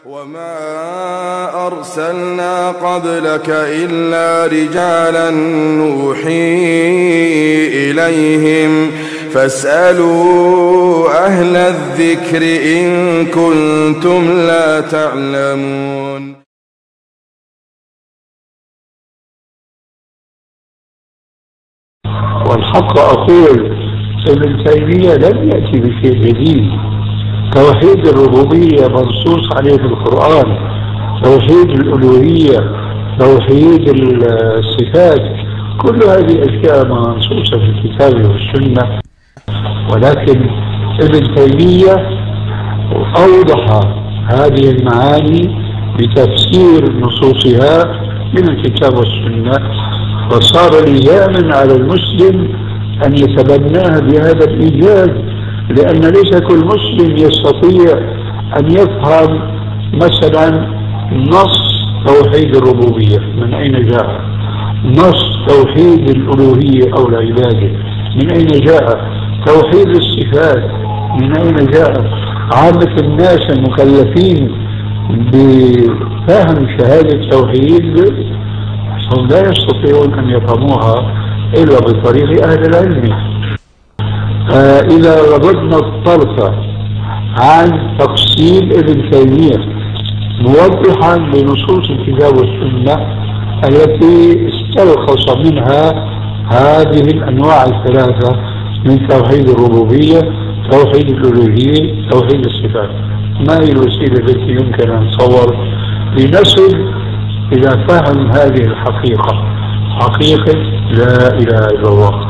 وما أرسلنا قبلك إلا رجالا نوحي إليهم فاسألوا أهل الذكر إن كنتم لا تعلمون. والحق أقول ابن تيمية لم يأتي بشيء جديد. توحيد الربوبية منصوص عليه في القرآن، توحيد الألوهية، توحيد الصفات، كل هذه أشياء منصوصة في الكتاب والسنة. ولكن ابن تيمية أوضح هذه المعاني بتفسير نصوصها من الكتاب والسنة، وصار لزاما على المسلم أن يتبناها بهذا الإيجاز، لأن ليس كل مسلم يستطيع أن يفهم مثلا نص توحيد الربوبية من أين جاء، نص توحيد الألوهية أو العبادة من أين جاء، توحيد الصفات من أين جاء. عامة الناس المكلفين بفهم شهادة التوحيد هم لا يستطيعون أن يفهموها إلا بطريق أهل العلم. إذا رددنا الطرف عن تفصيل ابن تيمية موضحا لنصوص الكتاب والسنة التي استلخص منها هذه الأنواع الثلاثة من توحيد الربوبية، توحيد الألوهية، توحيد الصفات، ما هي الوسيلة التي يمكن أن نتصور لنصل إلى فهم هذه الحقيقة، حقيقة لا إله إلا الله؟